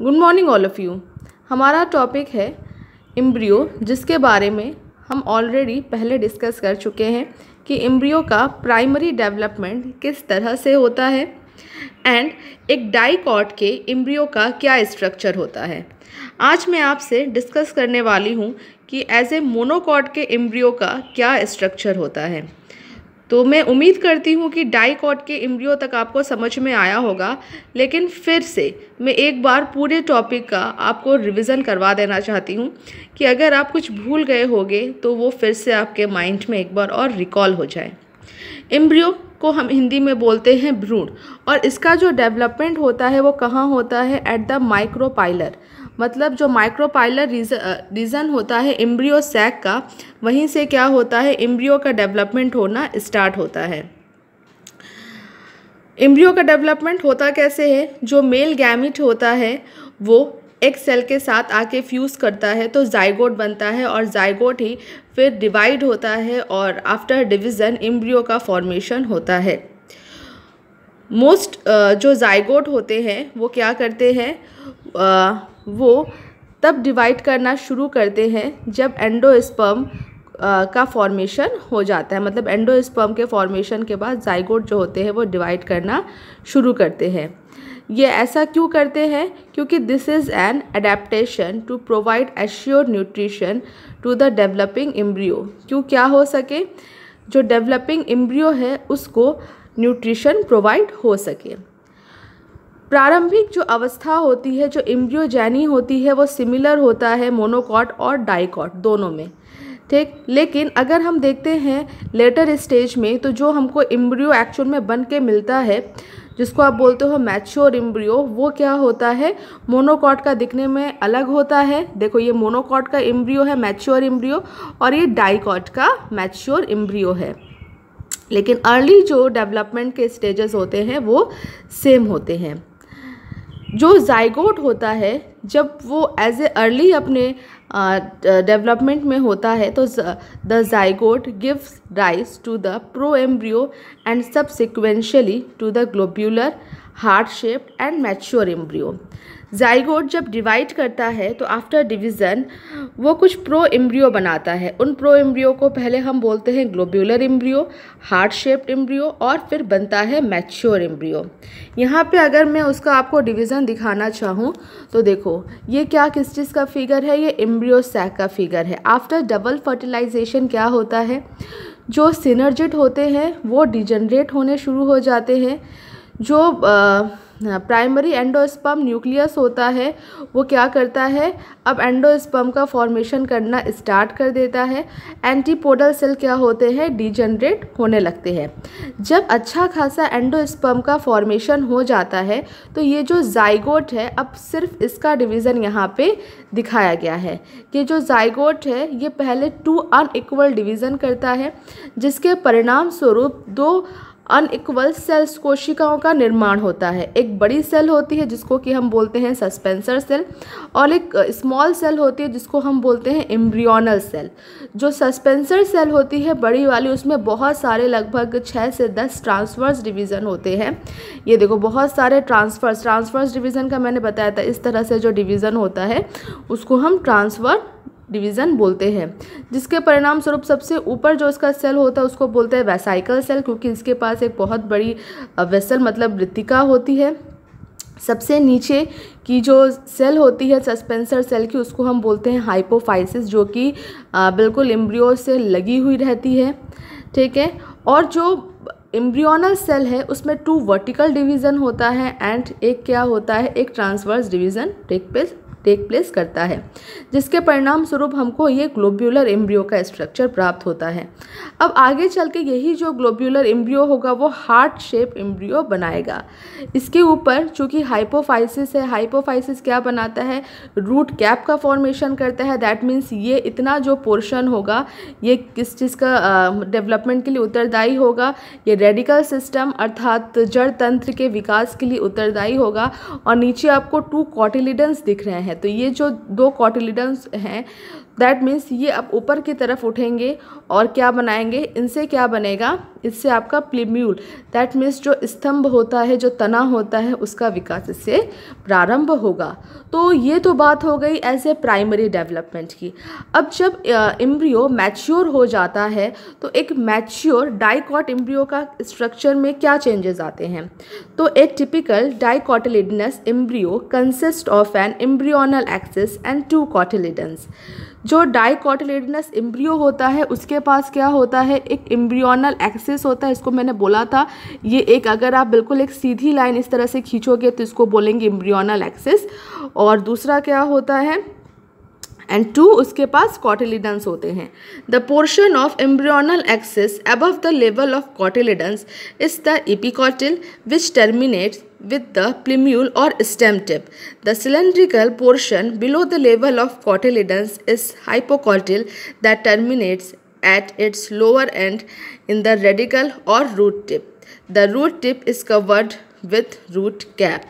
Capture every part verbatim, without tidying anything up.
Good morning all of you. हमारा topic है embryo, जिसके बारे में हम ऑलरेडी पहले डिस्कस कर चुके हैं कि एम्ब्रियो का प्राइमरी डेवलपमेंट किस तरह से होता है एंड एक डाइकॉट के एम्ब्रियो का क्या स्ट्रक्चर होता है। आज मैं आपसे डिस्कस करने वाली हूँ कि एज ए मोनोकॉट के एम्ब्रियो का क्या स्ट्रक्चर होता है। तो मैं उम्मीद करती हूँ कि डाइकॉट के एम्ब्रियो तक आपको समझ में आया होगा, लेकिन फिर से मैं एक बार पूरे टॉपिक का आपको रिवीजन करवा देना चाहती हूँ कि अगर आप कुछ भूल गए होंगे तो वो फिर से आपके माइंड में एक बार और रिकॉल हो जाए। एम्ब्रियो को हम हिंदी में बोलते हैं भ्रूण, और इसका जो डेवलपमेंट होता है वो कहाँ होता है? एट द माइक्रोपाइलर, मतलब जो माइक्रोपाइलर रीजन होता है एम्ब्रियो सैक का, वहीं से क्या होता है, एम्ब्रियो का डेवलपमेंट होना स्टार्ट होता है। एम्ब्रियो का डेवलपमेंट होता कैसे है? जो मेल गैमीट होता है वो एक सेल के साथ आके फ्यूज़ करता है तो जाइगोट बनता है, और जाइगोट ही फिर डिवाइड होता है और आफ्टर डिवीज़न एम्ब्रियो का फॉर्मेशन होता है। मोस्ट जो जाइगोट होते हैं वो क्या करते हैं, वो तब डिवाइड करना शुरू करते हैं जब एंडोस्पर्म का फॉर्मेशन हो जाता है। मतलब एंडोस्पर्म के फॉर्मेशन के बाद जाइगोट जो होते हैं वो डिवाइड करना शुरू करते हैं। ये ऐसा क्यों करते हैं? क्योंकि this is an adaptation to provide assure nutrition to the developing embryo. क्यों क्या हो सके, जो डेवलपिंग एम्ब्रियो है उसको न्यूट्रिशन प्रोवाइड हो सके। प्रारंभिक जो अवस्था होती है, जो एम्ब्रियोजेनी होती है, वो सिमिलर होता है मोनोकॉट और डाइकॉट दोनों में, ठीक। लेकिन अगर हम देखते हैं लेटर स्टेज में, तो जो हमको एम्ब्रियो एक्चुअल में बन के मिलता है, जिसको आप बोलते हो मैच्योर एम्ब्रियो, वो क्या होता है, मोनोकॉट का दिखने में अलग होता है। देखो ये मोनोकॉट का एम्ब्रियो है, मैच्योर एम्ब्रियो, और ये डाइकॉट का मैच्योर एम्ब्रियो है। लेकिन अर्ली जो डेवलपमेंट के स्टेजेस होते हैं वो सेम होते हैं। जो जाइगोट होता है, जब वो एज ए अर्ली अपने डेवलपमेंट uh, में होता है, तो the zygote gives rise to the pro embryo and subsequentially to the globular heart shaped and mature embryo. Zygote जब डिवाइड करता है तो आफ्टर डिवीज़न वो कुछ प्रो एम्ब्रियो बनाता है। उन प्रो एम्ब्रियो को पहले हम बोलते हैं globular embryo, heart shaped embryo, और फिर बनता है मैच्योर एम्ब्रियो। यहाँ पे अगर मैं उसका आपको डिवीज़न दिखाना चाहूँ तो देखो ये क्या किस चीज़ का फिगर है, ये एम्ब्रियो सैक का फिगर है। आफ्टर डबल फर्टिलाइजेशन क्या होता है, जो सिनर्जिड होते हैं वो डिजनरेट होने शुरू हो जाते हैं। जो आ, प्राइमरी एंडोस्पर्म न्यूक्लियस होता है वो क्या करता है, अब एंडोस्पर्म का फॉर्मेशन करना स्टार्ट कर देता है। एंटीपोडल सेल क्या होते हैं, डिजनरेट होने लगते हैं। जब अच्छा खासा एंडोस्पर्म का फॉर्मेशन हो जाता है तो ये जो जाइगोट है, अब सिर्फ इसका डिवीज़न यहाँ पे दिखाया गया है कि जो जाइगोट है ये पहले टू अनइक्वल डिवीज़न करता है, जिसके परिणाम स्वरूप दो अनइक्वल सेल्स कोशिकाओं का निर्माण होता है। एक बड़ी सेल होती है जिसको कि हम बोलते हैं सस्पेंसर सेल, और एक स्मॉल सेल होती है जिसको हम बोलते हैं एम्ब्रियोनल सेल। जो सस्पेंसर सेल होती है बड़ी वाली, उसमें बहुत सारे लगभग छः से दस ट्रांसवर्स डिवीज़न होते हैं। ये देखो बहुत सारे ट्रांसफर्स ट्रांसवर्स डिवीज़न का मैंने बताया था, इस तरह से जो डिवीज़न होता है उसको हम ट्रांसफर डिवीज़न बोलते हैं। जिसके परिणाम स्वरूप सबसे ऊपर जो इसका सेल होता है उसको बोलते हैं वेसाइकल सेल, क्योंकि इसके पास एक बहुत बड़ी वेसल मतलब वृत्तिका होती है। सबसे नीचे की जो सेल होती है सस्पेंसर सेल की, उसको हम बोलते हैं हाइपोफाइसिस, जो कि बिल्कुल एम्ब्रियो से लगी हुई रहती है, ठीक है। और जो एम्ब्रियोनल सेल है उसमें टू वर्टिकल डिवीज़न होता है एंड एक क्या होता है, एक transverse division take place take place करता है, जिसके परिणाम स्वरूप हमको ये ग्लोब्यूलर एम्ब्रियो का स्ट्रक्चर प्राप्त होता है। अब आगे चल के यही जो ग्लोब्यूलर एम्ब्रियो होगा वो हार्ट शेप एम्ब्रियो बनाएगा। इसके ऊपर चूँकि हाइपोफाइसिस है, हाइपोफाइसिस क्या बनाता है, रूट कैप का फॉर्मेशन करता है। दैट मीन्स ये इतना जो पोर्शन होगा ये किस चीज़ का डेवलपमेंट के लिए उत्तरदायी होगा, ये रेडिकल सिस्टम अर्थात जड़ तंत्र के विकास के लिए उत्तरदायी होगा। और नीचे आपको टू कॉटिलिडन्स दिख रहे हैं, तो ये जो दो कॉटिलिडन्स हैं दैट मीन्स ये अब ऊपर की तरफ उठेंगे और क्या बनाएंगे, इनसे क्या बनेगा, इससे आपका प्लीम्यूल, दैट मीन्स जो स्तंभ होता है, जो तना होता है, उसका विकास इससे प्रारंभ होगा। तो ये तो बात हो गई एज ए प्राइमरी डेवलपमेंट की। अब जब एम्ब्रियो मैच्योर हो जाता है तो एक मैच्योर डाइकॉट एम्ब्रियो का स्ट्रक्चर में क्या चेंजेस आते हैं। तो एक typical dicotyledonous embryo consist of an embryonal axis and two cotyledons. जो डाइकोटिलिडनस एम्ब्रियो होता है उसके पास क्या होता है, एक एम्ब्रियोनल एक्सिस होता है, इसको मैंने बोला था, ये एक अगर आप बिल्कुल एक सीधी लाइन इस तरह से खींचोगे तो इसको बोलेंगे एम्ब्रियोनल एक्सिस। और दूसरा क्या होता है, एंड टू उसके पास कोटिलिडन्स होते हैं। The portion of embryonal axis above the level of cotyledons is the epicotyl which terminates with the plumule or stem tip. The cylindrical portion below the level of cotyledons is hypocotyl that terminates at its lower end in the radicle or root tip. The root tip is covered with root cap.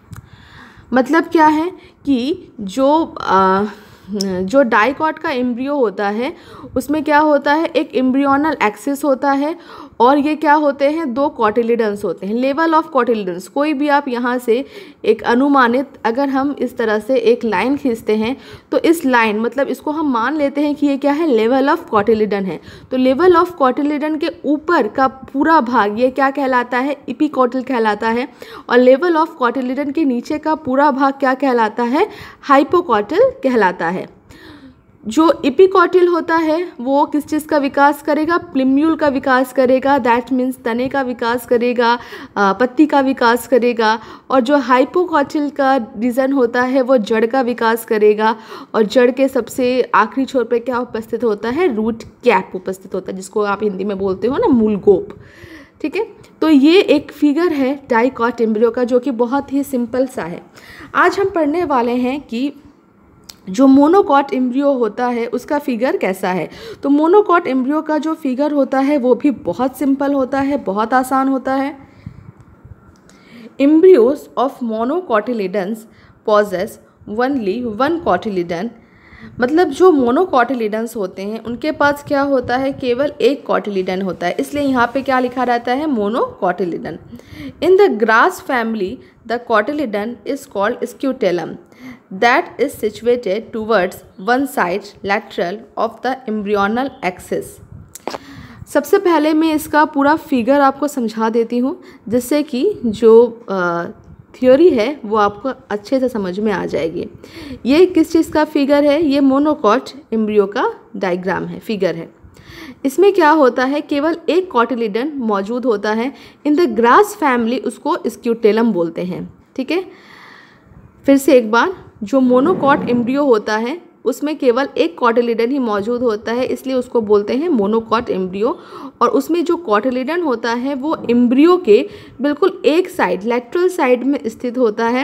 मतलब क्या है कि जो आ, जो dicot का embryo होता है उसमें क्या होता है, एक एम्ब्रियोनल एक्सिस होता है और ये क्या होते हैं, दो कोटिलिडन्स होते हैं। लेवल ऑफ कोटिलिडन्स, कोई भी आप यहाँ से एक अनुमानित, अगर हम इस तरह से एक लाइन खींचते हैं तो इस लाइन मतलब इसको हम मान लेते हैं कि ये क्या है, लेवल ऑफ कोटिलिडन है। तो लेवल ऑफ कोटिलिडन के ऊपर का पूरा भाग ये क्या कहलाता है, एपिकोटिल कहलाता है। और लेवल ऑफ कोटिलिडन के नीचे का पूरा भाग क्या कहलाता है, हाइपोकोटिल कहलाता है। जो एपिकोटिल होता है वो किस चीज़ का विकास करेगा, प्लीम्यूल का विकास करेगा, दैट मीन्स तने का विकास करेगा, पत्ती का विकास करेगा। और जो हाइपोकोटिल का रीजन होता है वो जड़ का विकास करेगा। और जड़ के सबसे आखिरी छोर पे क्या उपस्थित होता है, रूट कैप उपस्थित होता है, जिसको आप हिंदी में बोलते हो ना मूलगोप। ठीक है, तो ये एक फिगर है डाइकॉट एम्ब्रियो का जो कि बहुत ही सिंपल सा है। आज हम पढ़ने वाले हैं कि जो मोनोकॉट एम्ब्रियो होता है उसका फिगर कैसा है। तो मोनोकॉट एम्ब्रियो का जो फिगर होता है वो भी बहुत सिंपल होता है, बहुत आसान होता है। Embryos of monocotyledons possess only one cotyledon, मतलब जो मोनोकॉटिलिडन्स होते हैं उनके पास क्या होता है, केवल एक कॉटिलिडन होता है, इसलिए यहाँ पे क्या लिखा रहता है, monocotyledon. In the grass family the cotyledon is called scutellum that is situated towards one side lateral of the embryonal axis। सबसे पहले मैं इसका पूरा फिगर आपको समझा देती हूँ जिससे कि जो थ्योरी है वो आपको अच्छे से समझ में आ जाएगी। ये किस चीज़ का फिगर है, ये मोनोकॉट एम्ब्रियो का डायग्राम है, फिगर है। इसमें क्या होता है, केवल एक कॉटिलिडन मौजूद होता है। इन द ग्रास फैमिली उसको स्क्यूटेलम बोलते हैं। ठीक है, फिर से एक बार, जो मोनोकॉट एम्ब्रियो होता है उसमें केवल एक कॉटिलिडन ही मौजूद होता है, इसलिए उसको बोलते हैं मोनोकॉट एम्ब्रियो। और उसमें जो कॉटिलिडन होता है वो एम्ब्रियो के बिल्कुल एक साइड, लैटरल साइड में स्थित होता है।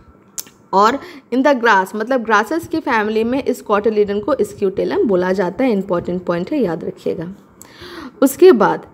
और इन द ग्रास मतलब ग्रासेस की फैमिली में इस कॉटिलिडन को स्क्यूटेलम बोला जाता है। इंपॉर्टेंट पॉइंट है, याद रखिएगा। उसके बाद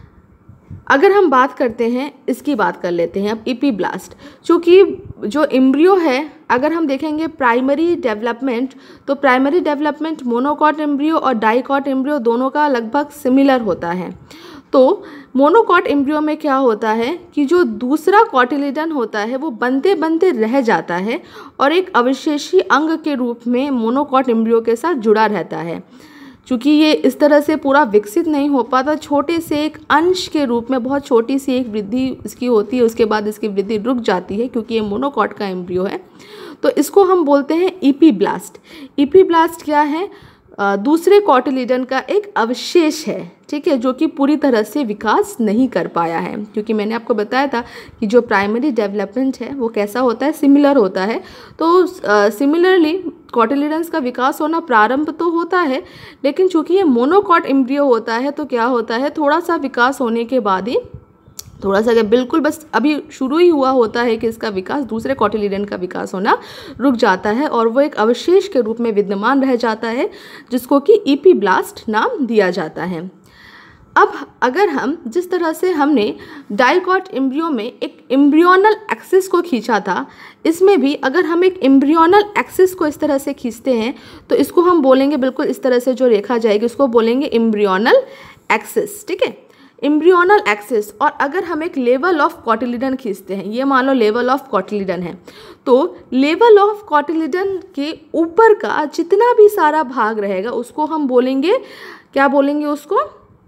अगर हम बात करते हैं, इसकी बात कर लेते हैं अब, एपीब्लास्ट। चूँकि जो एम्ब्रियो है, अगर हम देखेंगे प्राइमरी डेवलपमेंट, तो प्राइमरी डेवलपमेंट मोनोकॉट एम्ब्रियो और डाइकॉट एम्ब्रियो दोनों का लगभग सिमिलर होता है। तो मोनोकॉट एम्ब्रियो में क्या होता है कि जो दूसरा कॉटिलिडन होता है वो बनते बनते रह जाता है और एक अविशेषी अंग के रूप में मोनोकॉट एम्ब्रियो के साथ जुड़ा रहता है। चूँकि ये इस तरह से पूरा विकसित नहीं हो पाता, छोटे से एक अंश के रूप में बहुत छोटी सी एक वृद्धि इसकी होती है, उसके बाद इसकी वृद्धि रुक जाती है क्योंकि ये मोनोकॉट का एम्ब्रियो है। तो इसको हम बोलते हैं एपीब्लास्ट। एपीब्लास्ट क्या है, दूसरे कॉटिलिडन का एक अवशेष है। ठीक है, जो कि पूरी तरह से विकास नहीं कर पाया है, क्योंकि मैंने आपको बताया था कि जो प्राइमरी डेवलपमेंट है वो कैसा होता है, सिमिलर होता है। तो सिमिलरली कॉटिलिडन्स का विकास होना प्रारंभ तो होता है, लेकिन चूंकि ये मोनोकॉट एम्ब्रियो होता है तो क्या होता है, थोड़ा सा विकास होने के बाद ही, थोड़ा सा बिल्कुल बस अभी शुरू ही हुआ होता है कि इसका विकास, दूसरे कॉटिलिडन का विकास होना रुक जाता है और वो एक अवशेष के रूप में विद्यमान रह जाता है, जिसको कि एपीब्लास्ट नाम दिया जाता है। अब अगर हम जिस तरह से हमने डाइकॉट एम्ब्रियो में एक एम्ब्रियोनल एक्सिस को खींचा था, इसमें भी अगर हम एक एम्ब्रियोनल एक्सिस को इस तरह से खींचते हैं तो इसको हम बोलेंगे, बिल्कुल इस तरह से जो रेखा जाएगी उसको बोलेंगे एम्ब्रियोनल एक्सिस, ठीक है, एम्ब्रियोनल एक्सिस। और अगर हम एक लेवल ऑफ कॉटिलिडन खींचते हैं, ये मान लो लेवल ऑफ कॉटिलिडन है, तो लेवल ऑफ कॉटिलिडन के ऊपर का जितना भी सारा भाग रहेगा उसको हम बोलेंगे, क्या बोलेंगे उसको,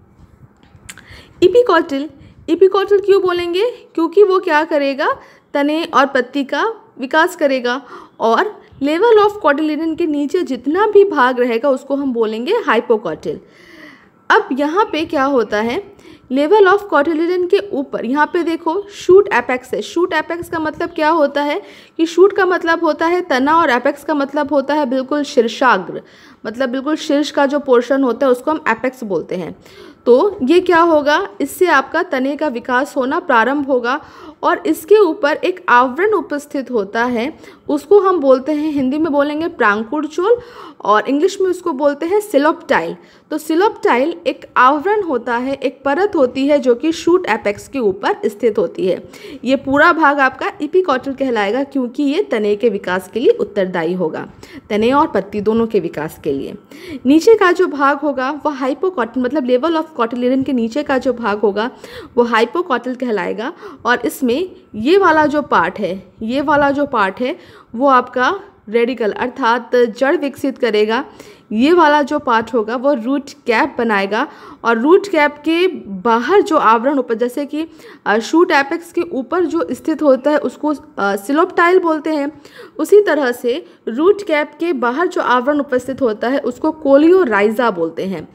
इपिकॉटिल। इपिकॉटिल क्यों बोलेंगे, क्योंकि वो क्या करेगा, तने और पत्ती का विकास करेगा। और लेवल ऑफ कॉटिलिडन के नीचे जितना भी भाग रहेगा उसको हम बोलेंगे हाइपोकॉटिल। अब यहाँ पे क्या होता है, लेवल ऑफ कॉटिलिडन के ऊपर यहाँ पे देखो शूट एपेक्स है। शूट एपेक्स का मतलब क्या होता है कि शूट का मतलब होता है तना और एपेक्स का मतलब होता है बिल्कुल शीर्षाग्र, मतलब बिल्कुल शीर्ष का जो पोर्शन होता है उसको हम एपेक्स बोलते हैं। तो ये क्या होगा, इससे आपका तने का विकास होना प्रारंभ होगा और इसके ऊपर एक आवरण उपस्थित होता है, उसको हम बोलते हैं, हिंदी में बोलेंगे प्रांकुड़चोल और इंग्लिश में उसको बोलते हैं सिलोप्टाइल। तो सिलोप्टाइल एक आवरण होता है, एक परत होती है जो कि शूट एपेक्स के ऊपर स्थित होती है। ये पूरा भाग आपका इपिकॉटिल कहलाएगा क्योंकि ये तने के विकास के लिए उत्तरदायी होगा, तने और पत्ती दोनों के विकास के लिए। नीचे का जो भाग होगा वह हाइपोकॉटिल, मतलब लेवल ऑफ कॉटिलिडन के नीचे का जो भाग होगा वो हाइपोकॉटिल कहलाएगा। और इसमें ये वाला जो पार्ट है, ये वाला जो पार्ट है वो आपका रेडिकल अर्थात जड़ विकसित करेगा। ये वाला जो पार्ट होगा वो रूट कैप बनाएगा और रूट कैप के बाहर जो आवरण ऊपर, जैसे कि शूट एपेक्स के ऊपर जो स्थित होता है उसको सिलोप्टाइल बोलते हैं, उसी तरह से रूट कैप के बाहर जो आवरण उपस्थित होता है उसको कोलियोराइजा बोलते हैं।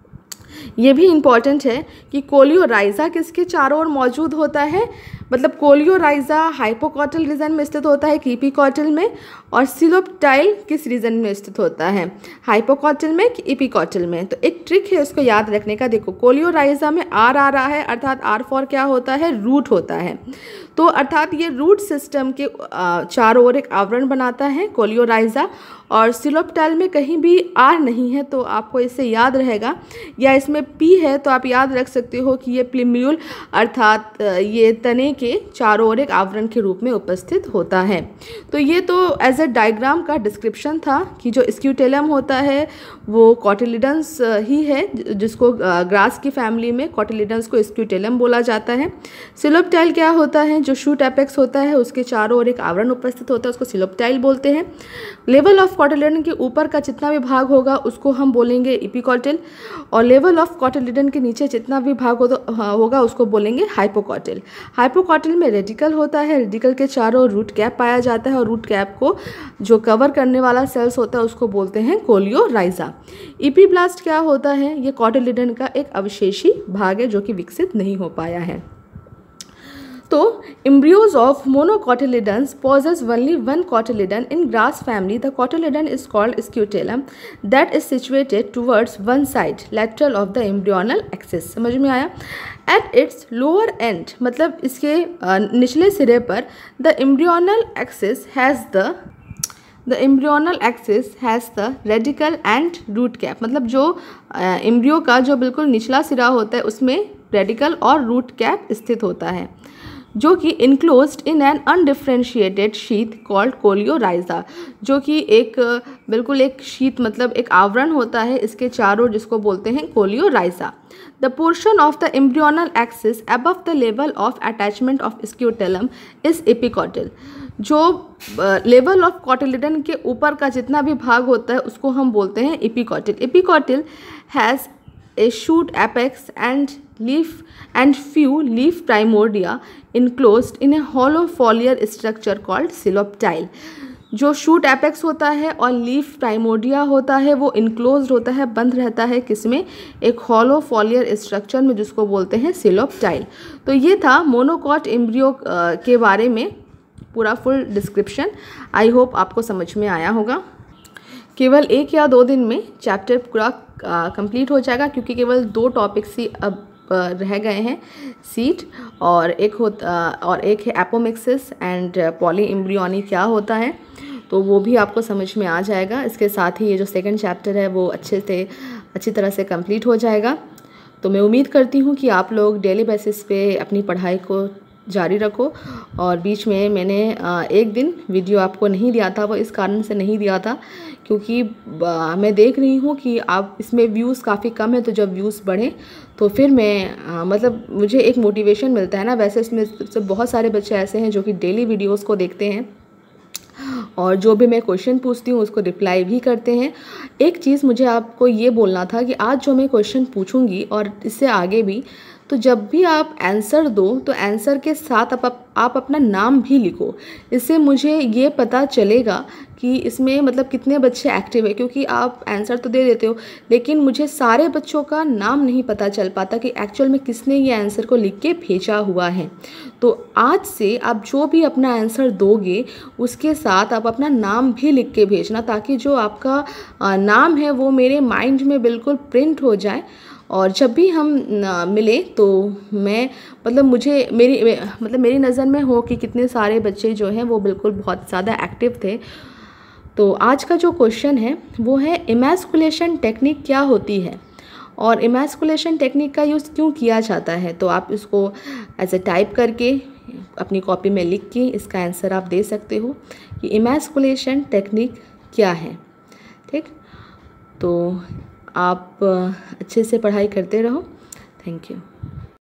ये भी इम्पॉर्टेंट है कि कोलियोराइजा किसके चारों ओर मौजूद होता है, मतलब कोलियोराइजा हाइपोकॉटिल रीजन में स्थित होता है कि इपिकॉटिल में, और सिलोप्टाइल किस रीजन में स्थित होता है, हाइपोकॉटिल में कि इपिकॉटिल में। तो एक ट्रिक है उसको याद रखने का, देखो कोलियोराइजा में आर आ रहा है अर्थात आर फॉर क्या होता है, रूट होता है। तो अर्थात ये रूट सिस्टम के चारों ओर एक आवरण बनाता है कोलियोराइजा, और सिलोप्टाइल में कहीं भी आर नहीं है तो आपको इससे याद रहेगा, या इसमें पी है तो आप याद रख सकते हो कि ये प्लिम्यूल अर्थात ये तने के चारों ओर एक आवरण के रूप में उपस्थित होता है। तो ये तो एज ए डायग्राम का डिस्क्रिप्शन था कि जो स्क्यूटेलम होता है वो कॉटिलिडन्स ही है, जिसको ग्रास की फैमिली में कॉटिलिडन्स को स्क्यूटेलम बोला जाता है। सिलोप्टाइल क्या होता है, जो शूट एपेक्स होता है उसके चारों ओर एक आवरण उपस्थित होता है उसको सिलोप्टाइल बोलते हैं। लेवल ऑफ कॉटिलिडन के ऊपर का जितना भी भाग होगा उसको हम बोलेंगे इपिकॉटिल, और लेवल ऑफ कॉटिलिडन के नीचे जितना भी भाग हो, होगा उसको बोलेंगे हाइपोकॉटिल। हाइपोकॉटिल में रेडिकल होता है, रेडिकल के चारों रूट कैप पाया जाता है और रूट कैप को जो कवर करने वाला सेल्स होता है उसको बोलते हैं कोलियोराइजा। इपीब्लास्ट क्या होता है, ये कॉटिलिडन का एक अवशेषी भाग है जो कि विकसित नहीं हो पाया है। तो embryos of monocotyledons possess only one cotyledon. In grass family, the cotyledon is called scutellum that is situated towards one side lateral of the embryonal axis. समझ में आया? At its lower end, मतलब इसके निचले सिरे पर the embryonal axis has the The embryonal axis has the radical and root cap. मतलब जो एम्ब्रियो का जो बिल्कुल निचला सिरा होता है उसमें रेडिकल और रूट कैप स्थित होता है, जो कि enclosed in an undifferentiated sheath called coleorhiza, जो कि एक बिल्कुल एक शीथ मतलब एक आवरण होता है इसके चारों, जिसको बोलते हैं coleorhiza. The portion of the embryonal axis above the level of attachment of scutellum is epicotyl. जो लेवल ऑफ कॉटिलिडन के ऊपर का जितना भी भाग होता है उसको हम बोलते हैं epicotyl. Epicotyl has a shoot apex and leaf and few leaf primordia enclosed in a hollow foliar structure called coleoptile. जो शूट एपेक्स होता है और लीफ प्राइमोडिया होता है वो इनक्लोज्ड होता है, बंद रहता है किसमें, एक हॉलो फॉलियर स्ट्रक्चर में जिसको बोलते हैं सिलोप्टाइल। तो ये था मोनोकॉट एम्ब्रियो के बारे में पूरा फुल डिस्क्रिप्शन। आई होप आपको समझ में आया होगा। केवल एक या दो दिन में चैप्टर पूरा कंप्लीट हो जाएगा क्योंकि केवल दो टॉपिक्स ही अब रह गए हैं, सीट और एक होता और एक है एपोमिक्सिस एंड पॉली एम्ब्रियोनी क्या होता है, तो वो भी आपको समझ में आ जाएगा। इसके साथ ही ये जो सेकंड चैप्टर है वो अच्छे से अच्छी तरह से कंप्लीट हो जाएगा। तो मैं उम्मीद करती हूँ कि आप लोग डेली बेसिस पे अपनी पढ़ाई को जारी रखो। और बीच में मैंने एक दिन वीडियो आपको नहीं दिया था, वो इस कारण से नहीं दिया था क्योंकि मैं देख रही हूँ कि आप इसमें व्यूज़ काफ़ी कम है, तो जब व्यूज़ बढ़े तो फिर मैं आ, मतलब मुझे एक मोटिवेशन मिलता है ना। वैसे इसमें से बहुत सारे बच्चे ऐसे हैं जो कि डेली वीडियोस को देखते हैं और जो भी मैं क्वेश्चन पूछती हूँ उसको रिप्लाई भी करते हैं। एक चीज़ मुझे आपको ये बोलना था कि आज जो मैं क्वेश्चन पूछूंगी और इससे आगे भी, तो जब भी आप आंसर दो तो आंसर के साथ आप, आप आप अपना नाम भी लिखो। इससे मुझे ये पता चलेगा कि इसमें मतलब कितने बच्चे एक्टिव है, क्योंकि आप आंसर तो दे देते हो लेकिन मुझे सारे बच्चों का नाम नहीं पता चल पाता कि एक्चुअल में किसने ये आंसर को लिख के भेजा हुआ है। तो आज से आप जो भी अपना आंसर दोगे उसके साथ आप अपना नाम भी लिख के भेजना, ताकि जो आपका नाम है वो मेरे माइंड में बिल्कुल प्रिंट हो जाए। और जब भी हम मिले तो मैं मतलब मुझे मेरी मतलब मेरी नज़र में हो कि कितने सारे बच्चे जो हैं वो बिल्कुल बहुत ज़्यादा एक्टिव थे। तो आज का जो क्वेश्चन है वो है इमैस्कुलेशन टेक्निक क्या होती है और इमैस्कुलेशन टेक्निक का यूज़ क्यों किया जाता है। तो आप इसको एज ए टाइप करके अपनी कॉपी में लिख के इसका आंसर आप दे सकते हो कि इमैस्कुलेशन टेक्निक क्या है। ठीक, तो आप अच्छे से पढ़ाई करते रहो। Thank you.